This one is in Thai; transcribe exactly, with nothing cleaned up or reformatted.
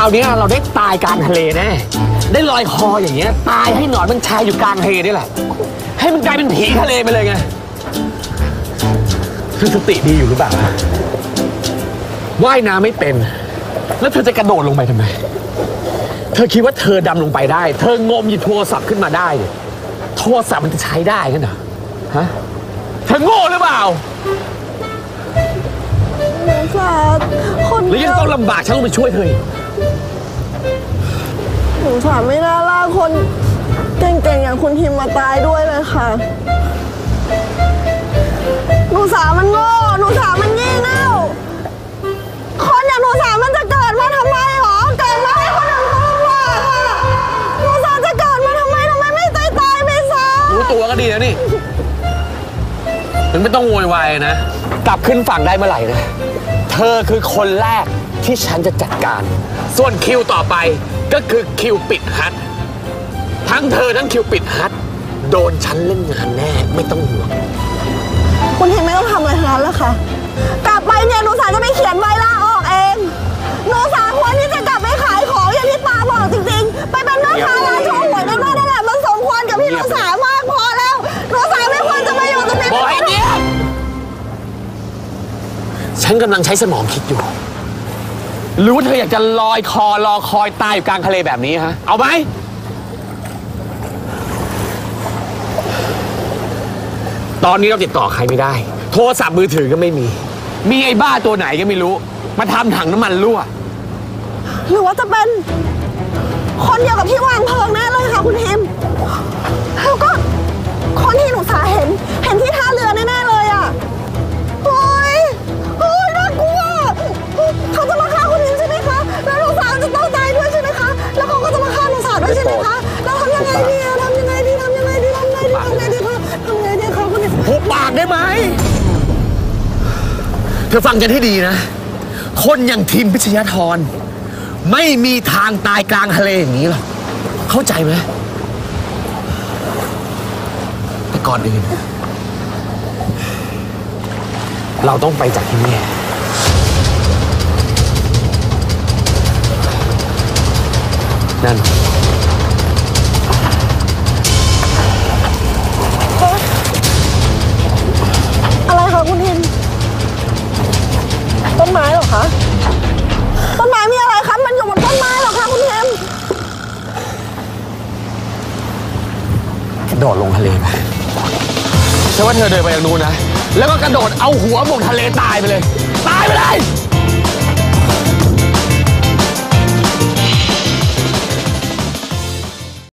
ราวนี้เราได้ตายกลางทะเลแน่ได้ลอยคออย่างเงี้ยตายให้หนอนมันชายอยู่กลางทะเลนี่แหละให้มันกลายเป็นผีทะเลไปเลยไงเธอสติดีอยู่หรือเปล่าว่ายน้ำไม่เป็นแล้วเธอจะกระโดดลงไปทำไมเธอคิดว่าเธอดำลงไปได้เธองมหยิบโทรศัพท์ขึ้นมาได้โทรศัพท์มันจะใช้ได้กันเหรอฮะเธอโง่หรือเปล่าหนูสาคนแล้วยังต้องลำบากฉันต้องไปช่วยเธอหนูสาไม่น่าลากคนเก่งๆอย่างคุณทิมมาตายด้วยเลยค่ะหนูสามันโง่หนูสามันงี่เง่าคนอย่างหนูสามันจะเกิดมาทำไมหรอเกิดมาให้คนอื่นเขาลำบากค่ะหนูสาจะเกิดมาทำไมทำไมไม่ตายตายไปซะรู้ตัวก็ดีนะนี่ถึงไม่ต้องโวยวายนะกลับขึ้นฝั่งได้เมื่อไหร่นะเธอคือคนแรกที่ฉันจะจัดการส่วนคิวต่อไปก็คือคิวปิดฮัททั้งเธอทั้งคิวปิดฮัทโดนฉันเล่นงานแน่ไม่ต้องห่วงคุณทิมไม่ต้องทำอะไรทั้งนั้นแล้วค่ะกลับไปเนี่ยหนูสาจะไปเขียนใบลาออกเองหนูสาควรที่จะกลับไปขายของอย่างที่ตาบอกจริงๆไปเป็นแม่ค้าร้านโชว์หวยในบ้านนั่นแหละมันสมควรกับพี่หนูสามากพอแล้วหนูสาไม่ควรจะมาอยู่ตรงนี้บอกให้เงียบฉันกำลังใช้สมองคิดอยู่รู้เธออยากจะลอยคอรอคอยตายอยู่กลางทะเลแบบนี้ฮะเอาไหมตอนนี้เราติดต่อใครไม่ได้โทรศัพท์มือถือก็ไม่มีมีไอ้บ้าตัวไหนก็ไม่รู้มาทำถังน้ำมันรั่วหรือว่าจะเป็นคนเดียวกับที่วางเพลิงแน่เลยค่ะคุณทิมแล้วก็คนที่หนูสาเห็นเห็นที่ท่าเรือแน่ๆเลยอ่ะโอ้ยโอ้ยน่ากลัวเขาจะมาฆ่าคุณทิมใช่ไหมคะแล้วหนูสาจะต้องตายด้วยใช่ไหมคะแล้วเขาก็จะมาฆ่าหนูสาด้วยใช่ไหมคะแล้วทำยังไงดีทำยังไงดีทำยังไงดีทำยังไงดีทำยังไงดีคะทำยังไงดีคะคุณทิมหุบปากได้ไหมเธอฟังกันให้ดีนะคนอย่างทีมพิชยธรไม่มีทางตายกลางทะเลอย่างนี้หรอกเข้าใจไหมแต่ก่อนอื่นเราต้องไปจากที่นี่นั่นอะไรคะคุณทิมต้นไม้เหรอคะต้นไม้มีอะไรคะมันอยู่บนต้นไม้เหรอคะคุณทิมกระโดดลงทะเลไปฉันว่าเธอเดินไปทางนู้นนะแล้วก็กระโดดเอาหัวหมกทะเลตายไปเลยตายไปเลย